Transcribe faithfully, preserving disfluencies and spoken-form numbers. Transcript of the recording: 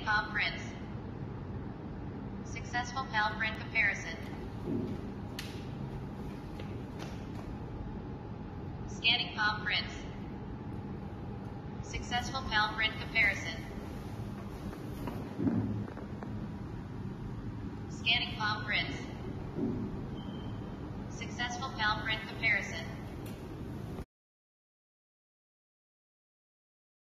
palm prints. Successful palm print comparison. Scanning palm prints. Successful palm print comparison. Scanning palm prints. Successful palm print comparison.